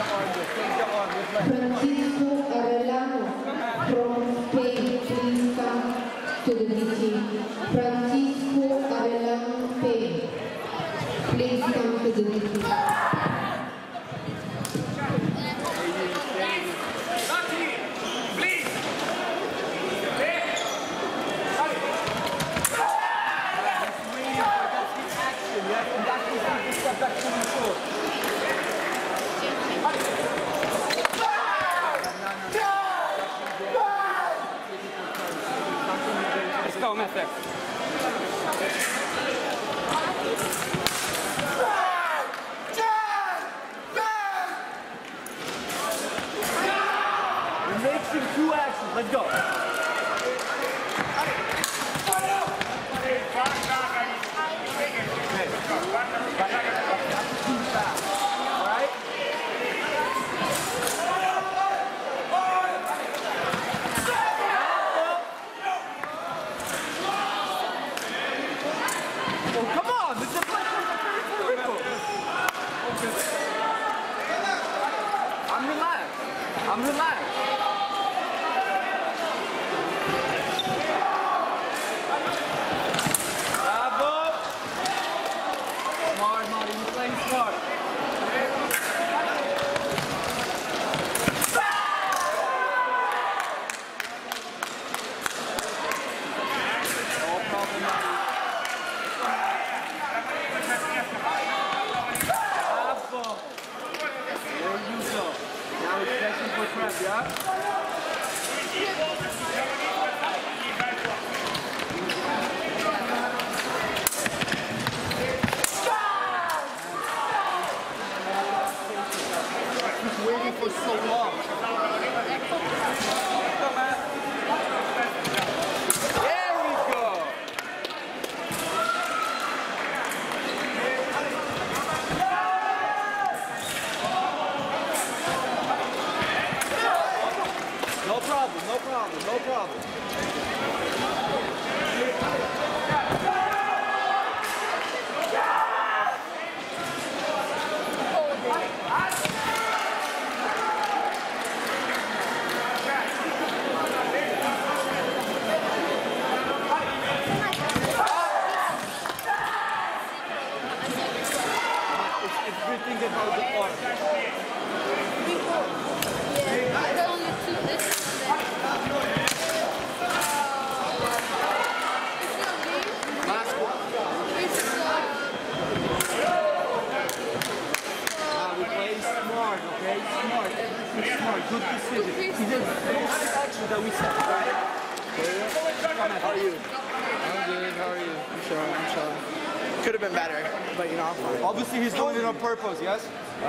Could have been better, but you know, I'm fine. Obviously, he's doing it on purpose, yes?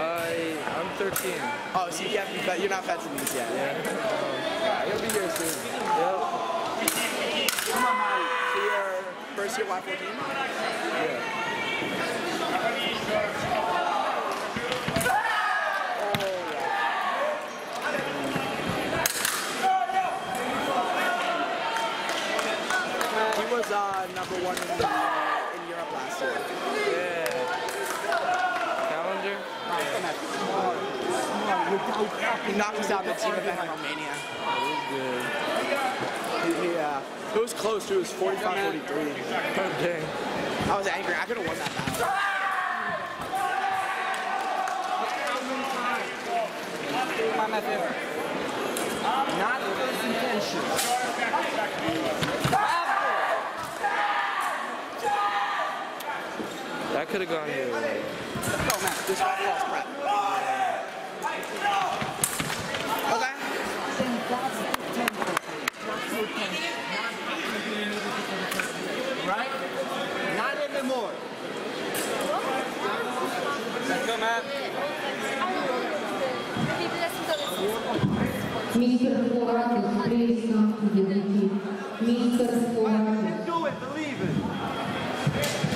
I'm 13. Oh, so you're not fencing these yet? Yeah. He'll be here soon. Yep. Come on, Mike. So you're first year Y14? Yeah. He was #1 in Europe last year. Yeah. Kalender? He knocked us out in the team event in Romania. It was close too. It was 45-43. Oh, dang. I was angry. I could have won that battle. Not first intention. That could have gone here. Oh man, this one false prep. Okay. Right? Not anymore. Let's go, Matt. Mr. Foratis, please come to the DT. Mr. Foratis. Do it, believe it.